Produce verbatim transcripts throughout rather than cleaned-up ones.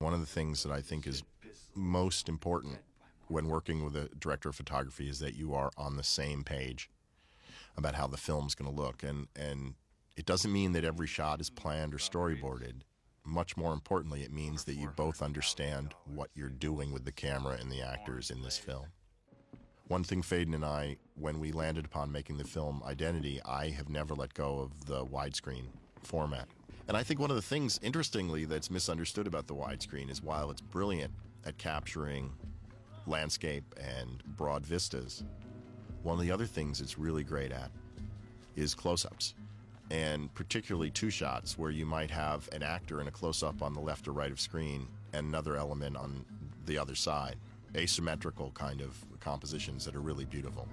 One of the things that I think is most important when working with a director of photography is that you are on the same page about how the film's going to look. And, and it doesn't mean that every shot is planned or storyboarded. Much more importantly, it means that you both understand what you're doing with the camera and the actors in this film. One thing Faden and I, when we landed upon making the film Identity, I have never let go of the widescreen format. And I think one of the things, interestingly, that's misunderstood about the widescreen is while it's brilliant at capturing landscape and broad vistas, one of the other things it's really great at is close-ups. And particularly two shots where you might have an actor in a close-up on the left or right of screen and another element on the other side. Asymmetrical kind of compositions that are really beautiful.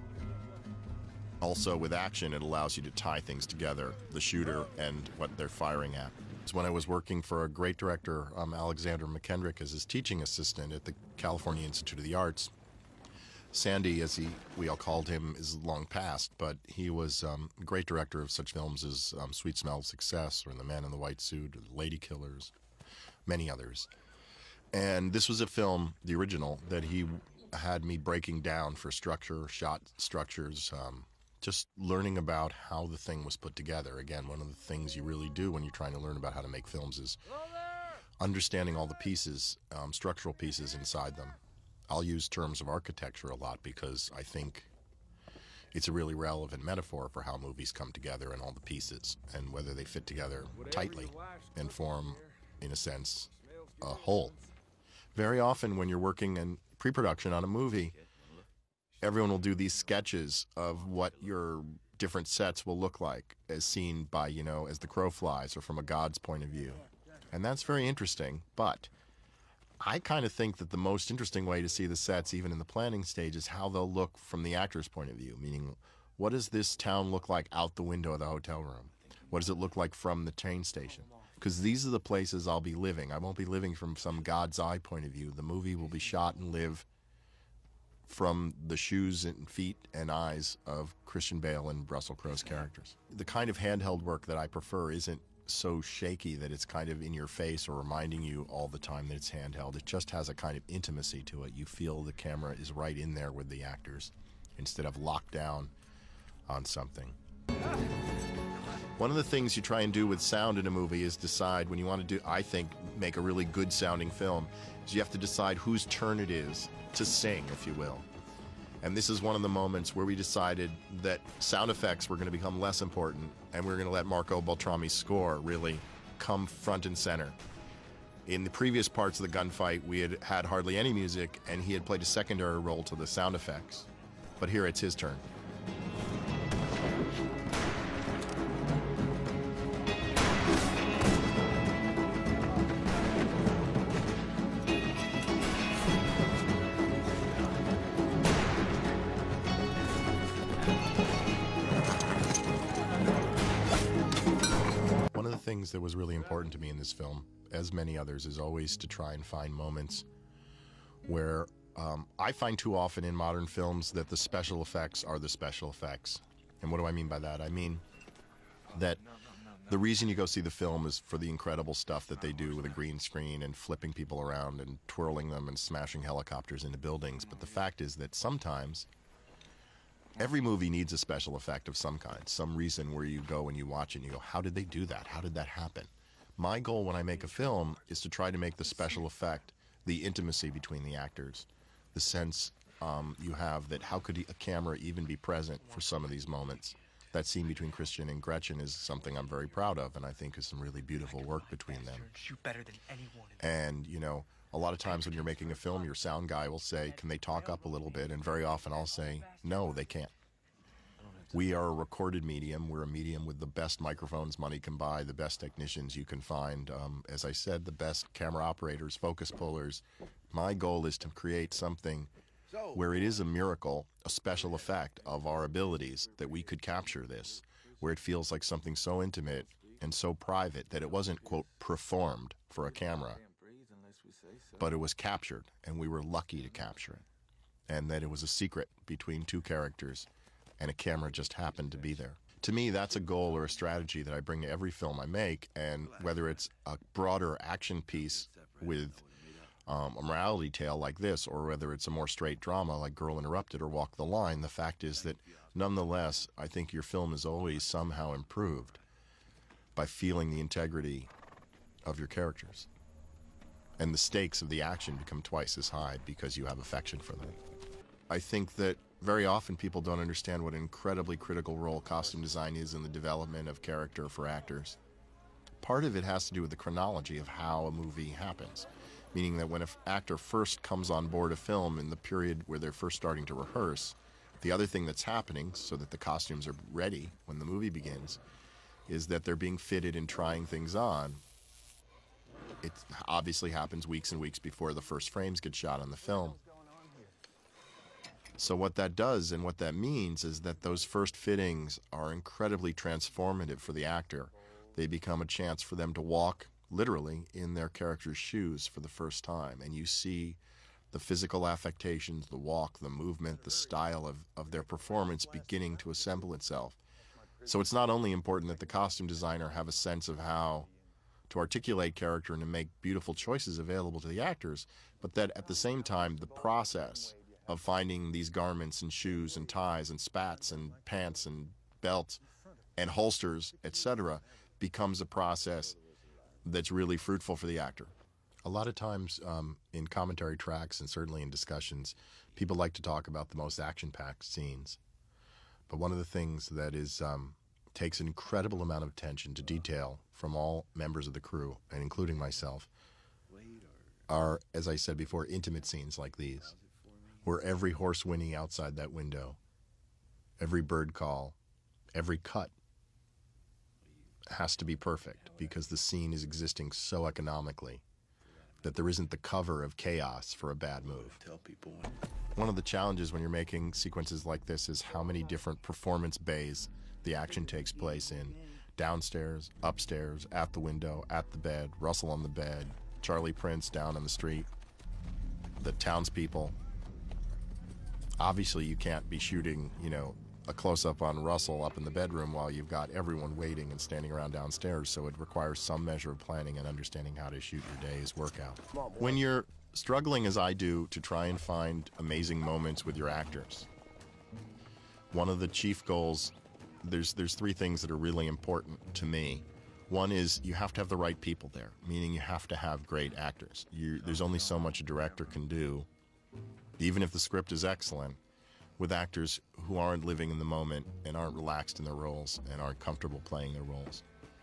Also with action, it allows you to tie things together, the shooter and what they're firing at. So when I was working for a great director, um, Alexander McKendrick, as his teaching assistant at the California Institute of the Arts, Sandy, as he we all called him, is long past, but he was um, a great director of such films as um, Sweet Smell of Success, or The Man in the White Suit, or The Lady Killers, many others. And this was a film, the original, that he had me breaking down for structure, shot structures, um, just learning about how the thing was put together. Again, one of the things you really do when you're trying to learn about how to make films is understanding all the pieces, um, structural pieces inside them. I'll use terms of architecture a lot because I think it's a really relevant metaphor for how movies come together and all the pieces and whether they fit together tightly and form, in a sense, a whole. Very often when you're working in pre-production on a movie, everyone will do these sketches of what your different sets will look like as seen by, you know, as the crow flies or from a god's point of view. And that's very interesting, but I kind of think that the most interesting way to see the sets, even in the planning stage, is how they'll look from the actor's point of view, meaning what does this town look like out the window of the hotel room? What does it look like from the train station? Because these are the places I'll be living. I won't be living from some God's eye point of view. The movie will be shot and live from the shoes and feet and eyes of Christian Bale and Russell Crowe's characters. The kind of handheld work that I prefer isn't so shaky that it's kind of in your face or reminding you all the time that it's handheld. It just has a kind of intimacy to it. You feel the camera is right in there with the actors instead of locked down on something. One of the things you try and do with sound in a movie is decide when you want to do, I think, make a really good sounding film, is you have to decide whose turn it is to sing, if you will. And this is one of the moments where we decided that sound effects were going to become less important and we were going to let Marco Beltrami's score really come front and center. In the previous parts of the gunfight, we had had hardly any music and he had played a secondary role to the sound effects. But here it's his turn. Things that was really important to me in this film, as many others, is always to try and find moments where um, I find too often in modern films that the special effects are the special effects. And what do I mean by that? I mean that the reason you go see the film is for the incredible stuff that they do with a green screen and flipping people around and twirling them and smashing helicopters into buildings. But the fact is that sometimes every movie needs a special effect of some kind, some reason where you go and you watch it and you go, how did they do that? How did that happen? My goal when I make a film is to try to make the special effect the intimacy between the actors, the sense um, you have that how could a camera even be present for some of these moments. That scene between Christian and Gretchen is something I'm very proud of, and I think is some really beautiful work between them. And, you know, a lot of times when you're making a film, your sound guy will say, can they talk up a little bit? And very often I'll say, no, they can't. We are a recorded medium. We're a medium with the best microphones money can buy, the best technicians you can find. Um, as I said, the best camera operators, focus pullers. My goal is to create something where it is a miracle, a special effect of our abilities that we could capture this, where it feels like something so intimate and so private that it wasn't, quote, performed for a camera, but it was captured, and we were lucky to capture it, and that it was a secret between two characters, and a camera just happened to be there. To me, that's a goal or a strategy that I bring to every film I make, and whether it's a broader action piece with um, a morality tale like this, or whether it's a more straight drama like Girl Interrupted or Walk the Line, the fact is that nonetheless, I think your film is always somehow improved by feeling the integrity of your characters. And the stakes of the action become twice as high because you have affection for them. I think that very often people don't understand what an incredibly critical role costume design is in the development of character for actors. Part of it has to do with the chronology of how a movie happens, meaning that when an actor first comes on board a film in the period where they're first starting to rehearse, the other thing that's happening so that the costumes are ready when the movie begins is that they're being fitted and trying things on. It obviously happens weeks and weeks before the first frames get shot on the film. So what that does and what that means is that those first fittings are incredibly transformative for the actor. They become a chance for them to walk, literally, in their character's shoes for the first time. And you see the physical affectations, the walk, the movement, the style of, of their performance beginning to assemble itself. So it's not only important that the costume designer have a sense of how to articulate character and to make beautiful choices available to the actors, but that at the same time, the process of finding these garments and shoes and ties and spats and pants and belts and holsters, et cetera, becomes a process that's really fruitful for the actor. A lot of times um, in commentary tracks and certainly in discussions, people like to talk about the most action-packed scenes. But one of the things that is um, takes an incredible amount of attention to detail from all members of the crew, and including myself, are, as I said before, intimate scenes like these, where every horse whinny outside that window, every bird call, every cut has to be perfect because the scene is existing so economically that there isn't the cover of chaos for a bad move. Tell people. One of the challenges when you're making sequences like this is how many different performance bays the action takes place in. Downstairs, upstairs, at the window, at the bed, Russell on the bed, Charlie Prince down on the street, the townspeople. Obviously, you can't be shooting, you know, a close-up on Russell up in the bedroom while you've got everyone waiting and standing around downstairs, so it requires some measure of planning and understanding how to shoot your day's workout. When you're struggling, as I do, to try and find amazing moments with your actors, one of the chief goals, there's, there's three things that are really important to me. One is you have to have the right people there, meaning you have to have great actors. You, there's only so much a director can do, even if the script is excellent, with actors who aren't living in the moment and aren't relaxed in their roles and aren't comfortable playing their roles.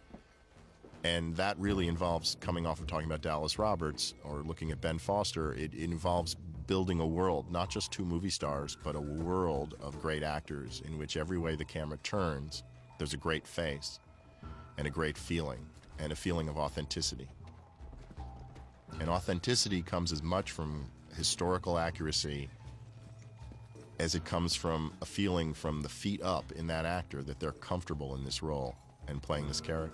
And that really involves, coming off of talking about Dallas Roberts or looking at Ben Foster, it, it involves building a world, not just two movie stars, but a world of great actors in which every way the camera turns, there's a great face and a great feeling and a feeling of authenticity. And authenticity comes as much from historical accuracy as it comes from a feeling from the feet up in that actor that they're comfortable in this role and playing this character.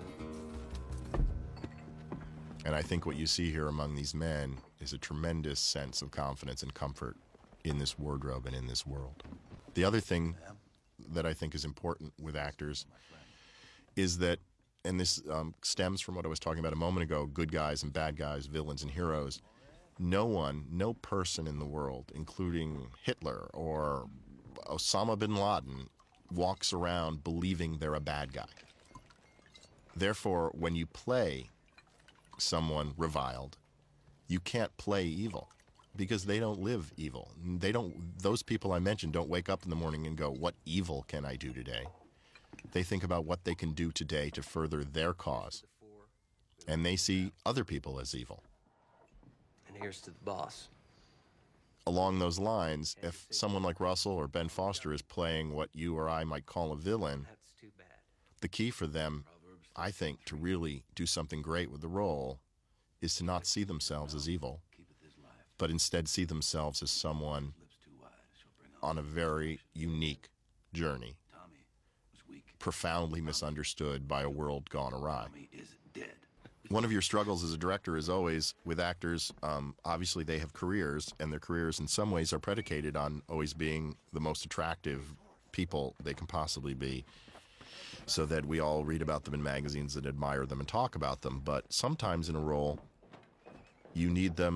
And I think what you see here among these men is a tremendous sense of confidence and comfort in this wardrobe and in this world. The other thing that I think is important with actors is that, and this um, stems from what I was talking about a moment ago, good guys and bad guys, villains and heroes. No one, no person in the world, including Hitler or Osama bin Laden, walks around believing they're a bad guy. Therefore, when you play someone reviled, you can't play evil because they don't live evil. They don't, those people I mentioned don't wake up in the morning and go, what evil can I do today? They think about what they can do today to further their cause. And they see other people as evil. And here's to the boss. Along those lines, if someone like Russell or Ben Foster is playing what you or I might call a villain, That's too bad. the key for them, I think, to really do something great with the role is to not see themselves as evil, but instead see themselves as someone on a very unique journey, profoundly misunderstood by a world gone awry. One of your struggles as a director is always with actors, um, obviously they have careers, and their careers in some ways are predicated on always being the most attractive people they can possibly be, so that we all read about them in magazines and admire them and talk about them. But sometimes in a role, you need them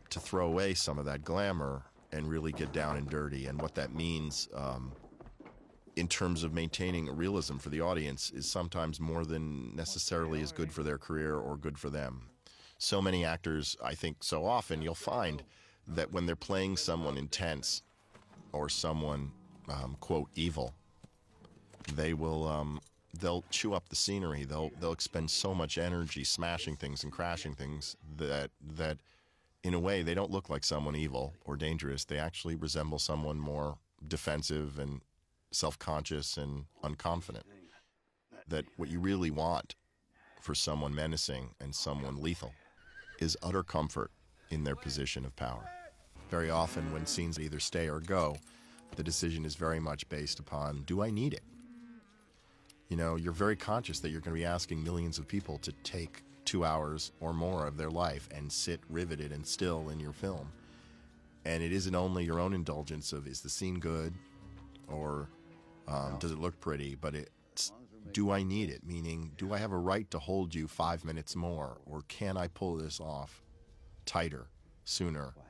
to throw away some of that glamour and really get down and dirty. And what that means um, in terms of maintaining a realism for the audience is sometimes more than necessarily is good for their career or good for them. So many actors, I think so often you'll find that when they're playing someone intense or someone, um, quote, evil, they will, um, they'll chew up the scenery. They'll, they'll expend so much energy smashing things and crashing things that, that in a way they don't look like someone evil or dangerous. They actually resemble someone more defensive and self-conscious and unconfident. That what you really want for someone menacing and someone lethal is utter comfort in their position of power. Very often when scenes either stay or go, the decision is very much based upon, do I need it? You know, you're very conscious that you're going to be asking millions of people to take two hours or more of their life and sit riveted and still in your film. And it isn't only your own indulgence of, is the scene good or um, does it look pretty, but it's, do I need it? Meaning, do I have a right to hold you five minutes more, or can I pull this off tighter, sooner,